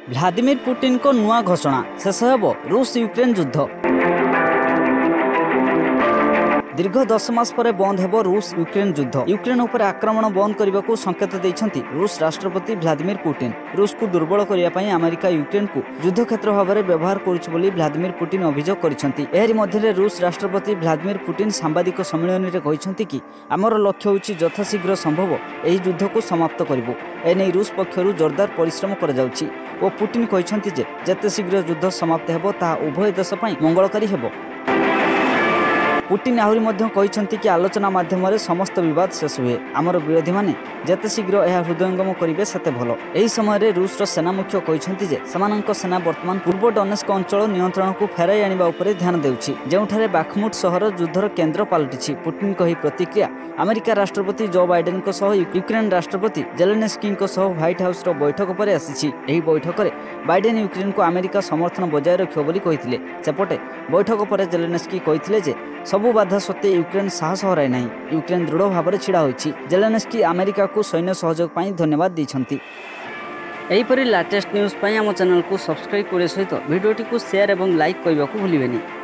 Vladimir Putin को नुआ घोषणा शेष हेब रूस यूक्रेन युद्ध। दीर्घ 10 मास पर बंद हेब रूस यूक्रेन युद्ध। यूक्रेन उपर आक्रमण बंद करने को संकेत देइछंती रूस राष्ट्रपति व्लादिमीर पुटिन। रूस को दुर्बल करने पई अमेरिका यूक्रेन को युद्ध क्षेत्र भाव में व्यवहार करुछ बोली व्लादिमीर पुटिन अभियोग करिसंती। एहरि मध्यरे रूस राष्ट्रपति व्लादिमीर पुटिन सांबादिक सम्मेलन में कहिसंती कि आमर लक्ष्य होछि यथाशीघ्र संभव एही युद्ध को समाप्त करिबो। एने रूस पक्षरु जोरदार परिश्रम करा जाउछि ओ पुटिन कहिसंती जे जते शीघ्र युद्ध समाप्त हेबो ता उभय देश पई मंगलकारी हेबो। पुटिन आहरी मध्य कहिसंती कि आलोचना माध्यम समस्त विवाद शेष हुए। आमर विरोधी माने जते शीघ्र यह हृदयंगम करेंगे सेते भल। एही समय रूस सेना मुख्य कहिसंती जे समानंक सेना वर्तमान पूर्व डोनेस्क अंचल नियंत्रण को फेराई आनिबा उपरे ध्यान देउछि, जेउठारे बाखमुट सहर युद्धर केन्द्र पलटिछि। पुटिन कही प्रतिक्रिया अमेरिका राष्ट्रपति जो बाइडेन को सह यूक्रेन राष्ट्रपति जेलेन्स्की को सह व्हाइट हाउस रो बैठक पर आसीछि। एही बैठक रे बाइडेन यूक्रेन को अमेरिका समर्थन बजाय रखियो बोली कहिथिले। सेपटे बैठक पर जेलेन्स्की कहिथिले जे सबु बाधा सत्वे यूक्रेन साहस हराई नहीं। यूक्रेन दृढ़ भाव में छिड़ा होइछि। जेलेन्स्की अमेरिका को सैन्य सहयोग पाई धन्यवाद दैछंती। एहीपरि लेटेस्ट न्यूज पाई आम चैनल को सब्सक्राइब करे सहित वीडियोटी को शेयर एवं लाइक करने को भूलिबेनी।